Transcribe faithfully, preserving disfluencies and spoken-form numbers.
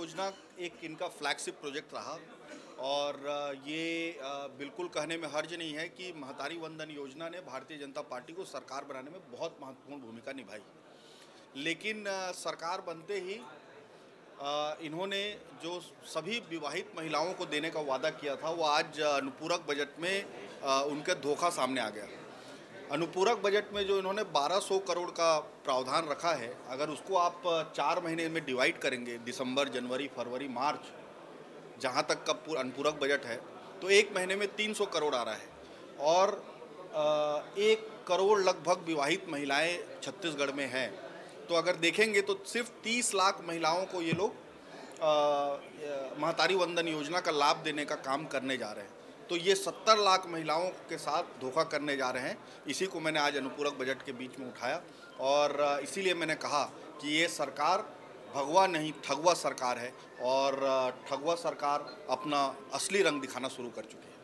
योजना एक इनका फ्लैगशिप प्रोजेक्ट रहा और ये बिल्कुल कहने में हर्ज नहीं है कि महतारी वंदन योजना ने भारतीय जनता पार्टी को सरकार बनाने में बहुत महत्वपूर्ण भूमिका निभाई। लेकिन सरकार बनते ही इन्होंने जो सभी विवाहित महिलाओं को देने का वादा किया था वो आज अनुपूरक बजट में उनके धोखा सामने आ गया। अनुपूरक बजट में जो इन्होंने बारह सौ करोड़ का प्रावधान रखा है, अगर उसको आप चार महीने में डिवाइड करेंगे, दिसंबर, जनवरी, फरवरी, मार्च, जहाँ तक का अनुपूरक बजट है, तो एक महीने में तीन सौ करोड़ आ रहा है और एक करोड़ लगभग विवाहित महिलाएं छत्तीसगढ़ में हैं। तो अगर देखेंगे तो सिर्फ तीस लाख महिलाओं को ये लोग महतारी वंदन योजना का लाभ देने का काम करने जा रहे हैं। तो ये सत्तर लाख महिलाओं के साथ धोखा करने जा रहे हैं। इसी को मैंने आज अनुपूरक बजट के बीच में उठाया और इसीलिए मैंने कहा कि ये सरकार भगवा नहीं ठगवा सरकार है और ठगवा सरकार अपना असली रंग दिखाना शुरू कर चुकी है।